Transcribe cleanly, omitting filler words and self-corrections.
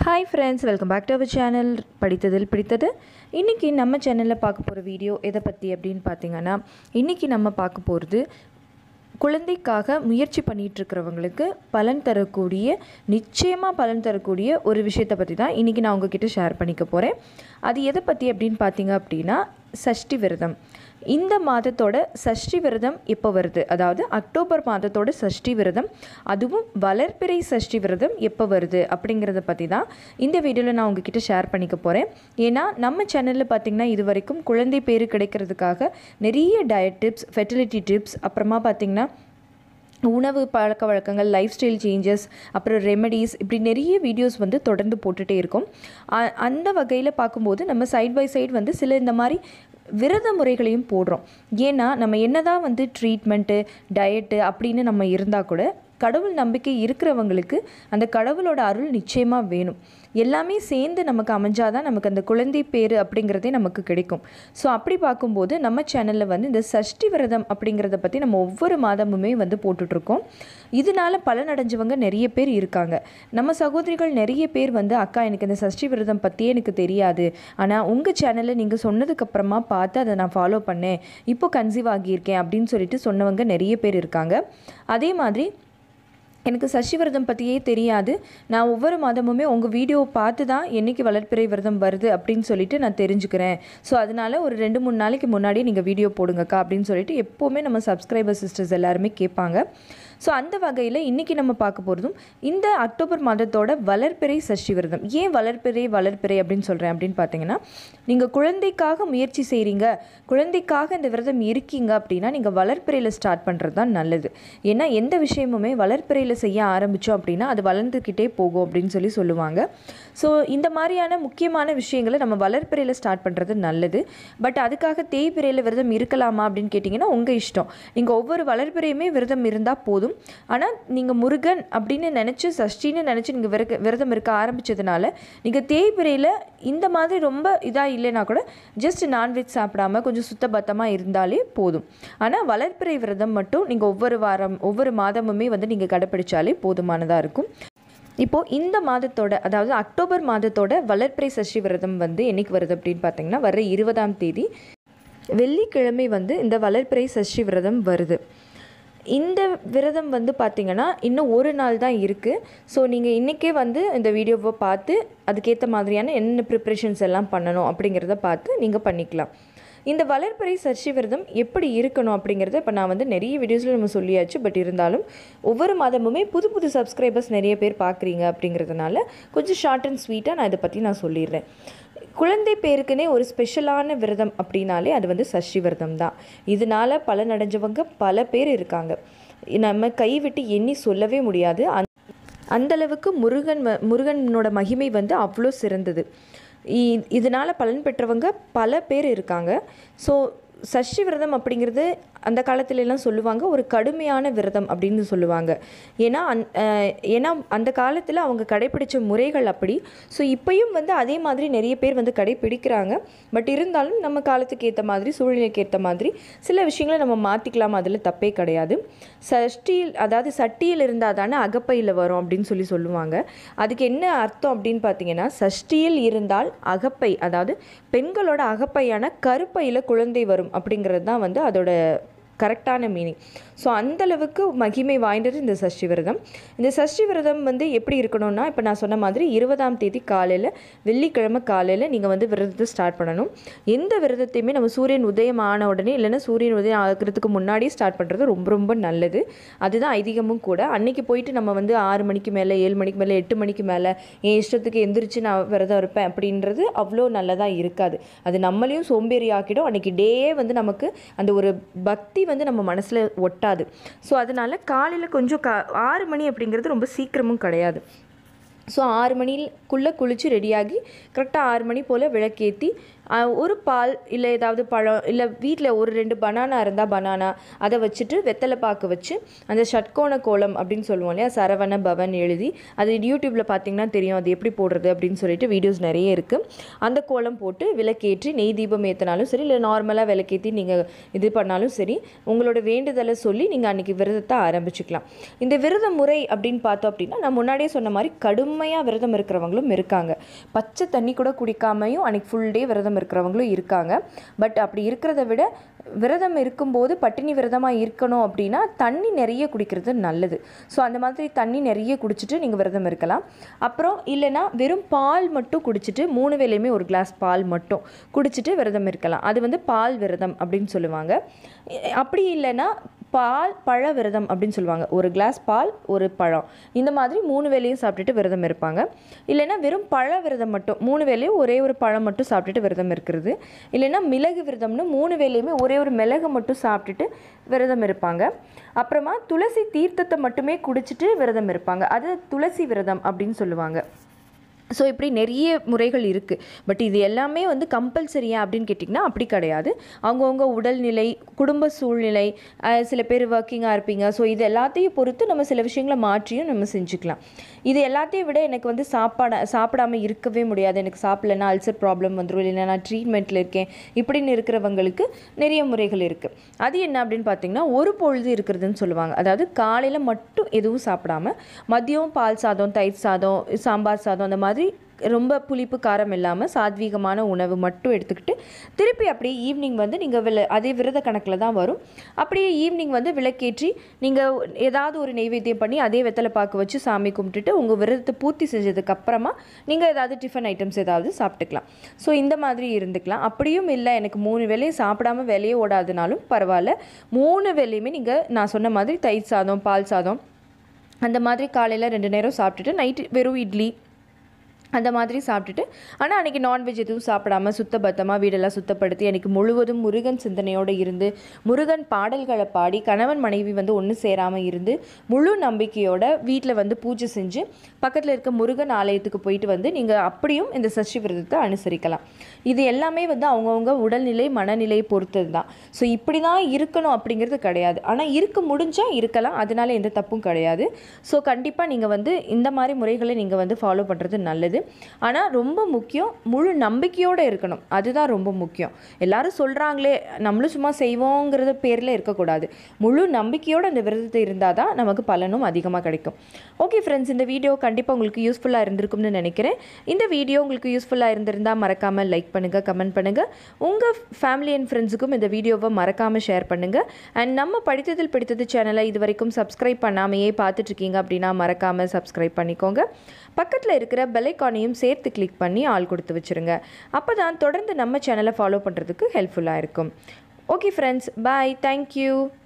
Hi friends, welcome back to our channel படித்ததில் பிடித்தது. இன்னைக்கு நம்ம சேனல்ல பார்க்க போற வீடியோ எதை பத்தி அப்படினு பாத்தீங்கன்னா, இன்னைக்கு நம்ம பார்க்க போறது குழந்தைக்காக முயற்சி பண்ணிட்டு இருக்கறவங்களுக்கு பலன் தரக்கூடிய நிச்சயமா பலன் தரக்கூடிய ஒரு விஷயத்தை பத்தி தான் இன்னைக்கு நான் உங்ககிட்ட ஷேர் பண்ணிக்க போறேன். அது எதை பத்தி அப்படினு பாத்தீங்க அப்படினா சஷ்டி விரதம். இந்த மாதத்தோட சஷ்டி விரதம் எப்போ வருது, அதாவது அக்டோபர் மாதத்தோட சஷ்டி விரதம், அதுவும் வளர்பிறை சஷ்டி விரதம் எப்போ வருது அப்படிங்கிறத பற்றி தான் இந்த வீடியோவில் நான் உங்ககிட்ட ஷேர் பண்ணிக்க போகிறேன். ஏன்னா நம்ம சேனலில் பார்த்திங்கன்னா இது வரைக்கும் குழந்தை பேரு கிடைக்கிறதுக்காக நிறைய டயட் டிப்ஸ், ஃபெர்டிலிட்டி டிப்ஸ், அப்புறமா பார்த்திங்கன்னா உணவு பழக்க வழக்கங்கள், லைஃப் ஸ்டைல் சேஞ்சஸ், அப்புறம் ரெமெடிஸ், இப்படி நிறைய வீடியோஸ் வந்து தொடர்ந்து போட்டுகிட்டே இருக்கும். அந்த வகையில் பார்க்கும்போது நம்ம சைட் பை சைடு வந்து சில இந்த மாதிரி விரத முறைகளையும் போடுறோம். ஏன்னா நம்ம என்னதான் வந்து ட்ரீட்மெண்ட்டு, டயட்டு அப்படின்னு நம்ம இருந்தால் கூட கடவுள் நம்பிக்கை இருக்கிறவங்களுக்கு அந்த கடவுளோட அருள் நிச்சயமாக வேணும். எல்லாமே சேர்ந்து நமக்கு அமைஞ்சாதான் நமக்கு அந்த குழந்தை பேர் அப்படிங்கிறதே நமக்கு கிடைக்கும். ஸோ அப்படி பார்க்கும்போது நம்ம சேனலில் வந்து இந்த சஷ்டி விரதம் அப்படிங்கிறத பற்றி நம்ம ஒவ்வொரு மாதமுமே வந்து போட்டுட்ருக்கோம். இதனால் பலனடைஞ்சவங்க நிறைய பேர் இருக்காங்க. நம்ம சகோதரிகள் நிறைய பேர் வந்து அக்கா எனக்கு இந்த சஷ்டி விரதம் பற்றியே எனக்கு தெரியாது, ஆனால் உங்கள் சேனலில் நீங்கள் சொன்னதுக்கப்புறமா பார்த்து அதை நான் ஃபாலோ பண்ணேன், இப்போ கன்சீவ் ஆகியிருக்கேன் அப்படின்னு சொல்லிட்டு சொன்னவங்க நிறைய பேர் இருக்காங்க. அதே மாதிரி எனக்கு சஷ்டி விரதம் பற்றியே தெரியாது, நான் ஒவ்வொரு மாதமுமே உங்கள் வீடியோவை பார்த்து தான் என்றைக்கு வளர்பிறை விரதம் வருது அப்படின்னு சொல்லிட்டு நான் தெரிஞ்சுக்கிறேன். ஸோ அதனால் ஒரு 2-3 நாளைக்கு முன்னாடியே நீங்கள் வீடியோ போடுங்கக்கா அப்படின்னு சொல்லிட்டு எப்போவுமே நம்ம சப்ஸ்கிரைபர் சிஸ்டர்ஸ் எல்லாருமே கேட்பாங்க. ஸோ அந்த வகையில் இன்றைக்கி நம்ம பார்க்க போகிறதும் இந்த அக்டோபர் மாதத்தோட வளர்பிறை சஷ்டி விரதம். ஏன் வளர்பிறை அப்படின்னு சொல்கிறேன் அப்படின்னு பார்த்தீங்கன்னா, நீங்கள் குழந்தைக்காக முயற்சி செய்கிறீங்க, குழந்தைக்காக இந்த விரதம் இருக்கீங்க அப்படின்னா நீங்கள் வளர்பிறையில் ஸ்டார்ட் பண்ணுறது தான் நல்லது. ஏன்னா எந்த விஷயமுமே வளர்பிறையில் செய்ய ஆரம்பித்தோம் அப்படின்னா அது வளர்ந்துக்கிட்டே போகும் அப்படின்னு சொல்லுவாங்க. ஸோ இந்த மாதிரியான முக்கியமான விஷயங்களை நம்ம வளர்பிறையில் ஸ்டார்ட் பண்ணுறது நல்லது. பட் அதுக்காக தேய்பிறையில் விரதம் இருக்கலாமா அப்படின்னு கேட்டிங்கன்னா உங்கள் இஷ்டம். நீங்கள் ஒவ்வொரு வளர்பிறையுமே விரதம் இருந்தால் போதும். ஆனால் நீங்கள் முருகன் அப்படின்னு நினச்சி, சஷ்டின்னு நினச்சி நீங்கள் விரதம் இருக்க ஆரம்பித்ததுனால நீங்கள் தேய்பிறையில் இந்த மாதிரி ரொம்ப இதாக இல்லைனா கூட ஜஸ்ட் நான்வெஜ் சாப்பிடாமல் கொஞ்சம் சுத்தபத்தமாக இருந்தாலே போதும். ஆனால் வளர்பிறை விரதம் மட்டும் நீங்கள் ஒவ்வொரு மாதமுமே வந்து நீங்கள் கடைப்பிடிச்சாலே போதுமானதாக இருக்கும். இப்போது இந்த மாதத்தோட, அதாவது அக்டோபர் மாதத்தோட வளர்பிறை சஷ்டி விரதம் வந்து என்றைக்கு வருது அப்படின்னு பார்த்தீங்கன்னா வர 20ஆம் தேதி வெள்ளிக்கிழமை வந்து இந்த வளர்பிறை சஷ்டி விரதம் வருது. இந்த விரதம் வந்து பார்த்திங்கன்னா இன்னும் ஒரு நாள் தான் இருக்குது. ஸோ நீங்கள் இன்றைக்கே வந்து இந்த வீடியோவை பார்த்து அதுக்கேற்ற மாதிரியான என்ன ப்ரிப்ரேஷன்ஸ் எல்லாம் பண்ணணும் அப்படிங்கிறத பார்த்து நீங்கள் பண்ணிக்கலாம். இந்த வளர்பிறை சஷ்டி விரதம் எப்படி இருக்கணும் அப்படிங்கிறத இப்போ நான் வந்து நிறைய வீடியோஸில் நம்ம சொல்லியாச்சு. பட் இருந்தாலும் ஒவ்வொரு மாதமுமே புது சப்ஸ்கிரைபர்ஸ் நிறைய பேர் பார்க்குறீங்க அப்படிங்கிறதுனால கொஞ்சம் ஷார்ட் அண்ட் ஸ்வீட்டாக நான் இதை பற்றி நான் சொல்லிடுறேன். குழந்தை பேருக்குனே ஒரு ஸ்பெஷலான விரதம் அப்படின்னாலே அது வந்து சஷ்டி விரதம் தான். இதனால் பலனடைஞ்சவங்க பல பேர் இருக்காங்க. நம்ம கைவிட்டு எண்ணி சொல்லவே முடியாது. அந்தளவுக்கு முருகனோட மகிமை வந்து அவ்வளோ சிறந்தது. இதனால் பலன் பெற்றவங்க பல பேர் இருக்காங்க. ஸோ சஷ்டி விரதம் அப்படிங்கிறது அந்த காலத்துலலாம் சொல்லுவாங்க ஒரு கடுமையான விரதம் அப்படின்னு சொல்லுவாங்க. ஏன்னா அந்த காலத்தில் அவங்க கடைப்பிடிச்ச முறைகள் அப்படி. ஸோ இப்போயும் வந்து அதே மாதிரி நிறைய பேர் வந்து கடைப்பிடிக்கிறாங்க. பட் இருந்தாலும் நம்ம காலத்துக்கு ஏற்ற மாதிரி, சூழ்நிலைக்கு ஏற்ற மாதிரி சில விஷயங்களை நம்ம மாற்றிக்கலாம், அதில் தப்பே கிடையாது. சஷ்டியில், அதாவது சட்டியில் இருந்தால் தானே அகப்பையில் வரும் அப்படின்னு சொல்லுவாங்க. அதுக்கு என்ன அர்த்தம் அப்படின்னு பார்த்தீங்கன்னா, சஷ்டியில் இருந்தால் அகப்பை, அதாவது பெண்களோட அகப்பையான கருப்பையில் குழந்தை வரும் அப்படிங்கிறது தான் வந்து அதோட கரெக்டான மீனிங். ஸோ அந்தளவுக்கு மகிமை வாய்ந்தது இந்த சஷ்டி விரதம். இந்த சஷ்டி விரதம் வந்து எப்படி இருக்கணும்னா, இப்போ நான் சொன்ன மாதிரி 20ஆம் தேதி காலையில், வெள்ளிக்கிழமை காலையில் நீங்கள் வந்து விரதத்தை ஸ்டார்ட் பண்ணணும். எந்த விரதத்தையுமே நம்ம சூரியன் உதயம் ஆன உடனே, இல்லைன்னா சூரியன் உதயம் ஆகிறதுக்கு முன்னாடியே ஸ்டார்ட் பண்ணுறது ரொம்ப நல்லது. அதுதான் ஐதீகமும் கூட. அன்றைக்கி போயிட்டு நம்ம வந்து 6 மணிக்கு மேலே, 7 மணிக்கு மேலே, 8 மணிக்கு மேலே என் இஷ்டத்துக்கு எந்திரிச்சு நான் விரதம் இருப்பேன் அப்படின்றது அவ்வளோ நல்லதாக இருக்காது. அது நம்மளையும் சோம்பேறி ஆக்கிடும். அன்றைக்கி டேயே வந்து நமக்கு அந்த ஒரு பக்தி வந்து நம்ம மனசில் ஒட்டாது. ஸோ அதனால் காலையில் கொஞ்சம் 6 மணி அப்படிங்கிறது ரொம்ப சீக்கிரமும் கிடையாது. ஸோ 6 மணிக்குள்ளே குளித்து ரெடியாகி கரெக்டாக 6 மணி போல் விளக்கேற்றி ஒரு பால் இல்லை ஏதாவது பழம் இல்லை வீட்டில் ஒரு 2 பனானா இருந்தால் பனானா அதை வச்சுட்டு வெத்தலை பாக்கு வச்சு அந்த ஷட்கோண கோலம் அப்படின்னு சொல்லுவோம் இல்லையா, சரவண பவன் எழுதி அது யூடியூப்பில் பார்த்தீங்கன்னா தெரியும் அது எப்படி போடுறது அப்படின்னு சொல்லிட்டு வீடியோஸ் நிறைய இருக்குது. அந்த கோலம் போட்டு விளக்கேற்றி நெய் தீபம் ஏற்றினாலும் சரி, இல்லை நார்மலாக விளக்கேற்றி நீங்கள் இது பண்ணாலும் சரி, உங்களோட வேண்டுதலை சொல்லி நீங்கள் அன்றைக்கி விரதத்தை ஆரம்பிச்சுக்கலாம். இந்த விரத முறை அப்படின்னு பார்த்தோம் அப்படின்னா நான் முன்னாடியே சொன்ன மாதிரி கடுமையாக விரதம் இருக்கிறவங்களும் இருக்காங்க. பச்சை தண்ணி கூட குடிக்காமையும் அன்றைக்கி ஃபுல் டே விரதம் இருக்கிறவங்களும் இருக்காங்க. பட் அப்படி இருக்கிறத விட விரதம் இருக்கும்போது பட்டினி விரதமாக இருக்கணும் அப்படின்னா தண்ணி நிறைய குடிக்கிறது நல்லது. ஸோ அந்த மாதிரி தண்ணி நிறைய குடிச்சிட்டு நீங்கள் விரதம் இருக்கலாம். அப்புறம் இல்லைனா வெறும் பால் மட்டும் குடிச்சிட்டு 3 வேளையுமே ஒரு கிளாஸ் பால் மட்டும் குடிச்சிட்டு விரதம் இருக்கலாம். அது பால் விரதம் அப்படின்னு சொல்லுவாங்க. அப்படி இல்லைன்னா பால் பழ விரதம் அப்படின்னு சொல்லுவாங்க. ஒரு கிளாஸ் பால் ஒரு பழம் இந்த மாதிரி 3 வேளையும் சாப்பிட்டுட்டு விரதம் இருப்பாங்க. இல்லைன்னா வெறும் பழ விரதம் மட்டும் 3 வேளையும் ஒரே ஒரு பழம் மட்டும் சாப்பிட்டுட்டு விரதம் இருக்கிறது. இல்லைன்னா மிளகு விரதம்னு 3 வேளையுமே ஒரே ஒரு மிளகு மட்டும் சாப்பிட்டுட்டு விரதம் இருப்பாங்க. அப்புறமா துளசி தீர்த்தத்தை மட்டுமே குடிச்சிட்டு விரதம் இருப்பாங்க. அது துளசி விரதம் அப்படின்னு சொல்லுவாங்க. ஸோ இப்படி நிறைய முறைகள் இருக்குது. பட் இது எல்லாமே கம்பல்சரியா அப்படின்னு கேட்டிங்கன்னா அப்படி கிடையாது. அவங்கவுங்க உடல்நிலை, குடும்ப சூழ்நிலை, சில பேர் ஒர்க்கிங்காக இருப்பீங்க. ஸோ இது எல்லாத்தையும் பொறுத்து நம்ம சில விஷயங்களை மாற்றியும் நம்ம செஞ்சுக்கலாம். இது எல்லாத்தையும் விட எனக்கு சாப்பிடாமல் இருக்கவே முடியாது, எனக்கு சாப்பிட்லன்னா அல்சர் ப்ராப்ளம் வந்துடும், இல்லைன்னா நான் ட்ரீட்மெண்ட்டில் இருக்கேன் இப்படின்னு இருக்கிறவங்களுக்கு நிறைய முறைகள் இருக்குது. அது என்ன அப்படின்னு பார்த்தீங்கன்னா ஒரு பொழுது இருக்கிறதுன்னு சொல்லுவாங்க. அதாவது காலையில் மட்டும் எதுவும் சாப்பிடாம மதியம் பால் சாதம், தயிர் சாதம், சாம்பார் சாதம் அந்த மாதிரி ரொம்ப புளிப்பு காரம் இல்லாமல் சாத்வீகமான உணவு மட்டும் எடுத்துக்கிட்டு திருப்பி அப்படியே ஈவினிங் நீங்கள் அதே விரத கணக்கில் தான் வரும். அப்படியே ஈவினிங் விளக்கேற்றி நீங்கள் ஏதாவது ஒரு நெய்வேத்தியம் பண்ணி அதே வெத்தலை பாக்கு வச்சு சாமி கும்பிட்டுட்டு உங்கள் விரதத்தை பூர்த்தி செஞ்சதுக்கப்புறமா நீங்கள் ஏதாவது டிஃபன் ஐட்டம்ஸ் ஏதாவது சாப்பிட்டுக்கலாம். ஸோ இந்த மாதிரி இருந்துக்கலாம். அப்படியும் இல்லை எனக்கு 3 வேளையும் சாப்பிடாம வேலையே ஓடாதுனாலும் பரவாயில்ல, 3 வேளையுமே நீங்கள் நான் சொன்ன மாதிரி தயிர் சாதம், பால் சாதம் அந்த மாதிரி காலையில் 2 நேரம் சாப்பிட்டுட்டு நைட்டு வெறும் இட்லி அந்த மாதிரி சாப்பிட்டுட்டு, ஆனால் அன்றைக்கி நான்வெஜ் எதுவும் சாப்பிடாமல் சுத்தபத்தமாக வீடெல்லாம் சுத்தப்படுத்தி அன்றைக்கி முழுவதும் முருகன் சிந்தனையோடு இருந்து முருகன் பாடல்களை பாடி கணவன் மனைவி ஒன்று சேராமல் இருந்து முழு நம்பிக்கையோட வீட்டில் பூஜை செஞ்சு பக்கத்தில் இருக்க முருகன் ஆலயத்துக்கு போயிட்டு நீங்கள் அப்படியும் இந்த சஷ்டி விரதத்தை அனுசரிக்கலாம். இது எல்லாமே அவங்கவுங்க உடல்நிலை மனநிலையை பொறுத்தது தான். ஸோ இப்படி தான் இருக்கணும் அப்படிங்கிறது கிடையாது. ஆனால் இருக்க முடிஞ்சால் இருக்கலாம், அதனால எந்த தப்பும் கிடையாது. ஸோ கண்டிப்பாக நீங்கள் இந்த மாதிரி முறைகளை நீங்கள் ஃபாலோ பண்ணுறது நல்லது. ஆனால் ரொம்ப முக்கியம் முழு நம்பிக்கையோடு இருக்கணும். அதுதான் ரொம்ப முக்கியம். எல்லாரும் சொல்கிறாங்களே நம்மளும் சும்மா செய்வோங்கிறத பேரில் இருக்கக்கூடாது. முழு நம்பிக்கையோடு அந்த விரதத்தை இருந்தால் தான் நமக்கு பலனும் அதிகமாக கிடைக்கும். ஓகே ஃப்ரெண்ட்ஸ், இந்த வீடியோ கண்டிப்பாக உங்களுக்கு யூஸ்ஃபுல்லாக இருந்திருக்கும்னு நினைக்கிறேன். இந்த வீடியோ உங்களுக்கு யூஸ்ஃபுல்லாக இருந்திருந்தால் மறக்காமல் லைக் பண்ணுங்கள், கமெண்ட் பண்ணுங்கள். உங்கள் ஃபேமிலி அண்ட் ஃப்ரெண்ட்ஸுக்கும் இந்த வீடியோவை மறக்காமல் ஷேர் பண்ணுங்கள். அண்ட் நம்ம படித்ததில் பிடித்தது சேனலை இது வரைக்கும் சப்ஸ்கிரைப் பண்ணாமையே பார்த்துட்ருக்கீங்க அப்படின்னா மறக்காமல் சப்ஸ்கிரைப் பண்ணிக்கோங்க. பக்கத்தில் இருக்கிற பெல் ஐகானையும் சேர்த்து கிளிக் பண்ணி ஆல் கொடுத்து வச்சுருங்க. அப்போ தான் தொடர்ந்து நம்ம சேனலை ஃபாலோ பண்ணுறதுக்கு ஹெல்ப்ஃபுல்லாக இருக்கும். Okay friends, bye, thank you.